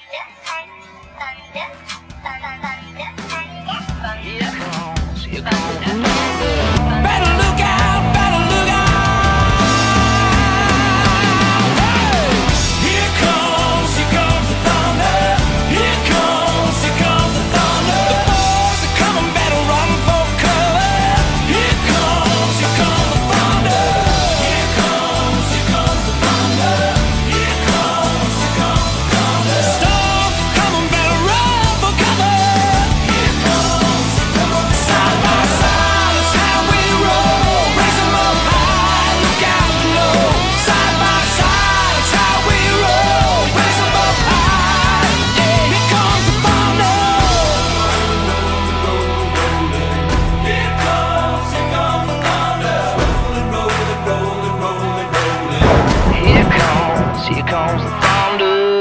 Better look out, better look out. Here comes the thunder. Here comes the thunder. The boys are coming, better run for cover. Here comes the thunder. Here comes the thunder. Here comes the thunder. Storms are coming, better run for cover. Here comes the thunder. Side by side, it's how we roll. Raise 'em up high, look out below. Side by side, it's how we roll. Raise 'em up high, yeah. Here comes the thunder. Here comes the thunder. Rolling, rolling, rolling, rolling, rolling. Here comes the thunder.